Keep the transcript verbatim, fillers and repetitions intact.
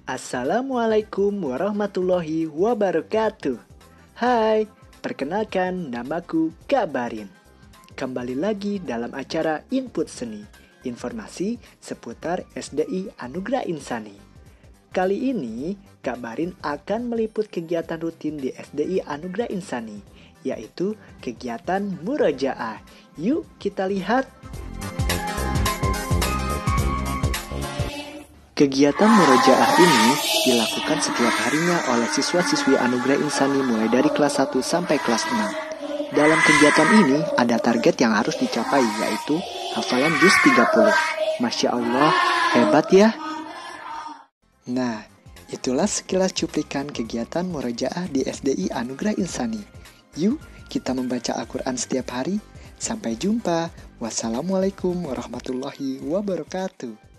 Assalamualaikum warahmatullahi wabarakatuh. Hai, perkenalkan namaku Kak Barin. Kembali lagi dalam acara Input Seni, informasi seputar S D I Anugerah Insani. Kali ini, Kak Barin akan meliput kegiatan rutin di S D I Anugerah Insani, yaitu kegiatan Murojaah. Yuk kita lihat. Kegiatan Murojaah ini dilakukan setiap harinya oleh siswa-siswi Anugerah Insani mulai dari kelas satu sampai kelas enam. Dalam kegiatan ini ada target yang harus dicapai, yaitu hafalan juz tiga puluh. Masya Allah, hebat ya! Nah, itulah sekilas cuplikan kegiatan Murojaah di S D I Anugerah Insani. Yuk, kita membaca Al-Quran setiap hari. Sampai jumpa. Wassalamualaikum warahmatullahi wabarakatuh.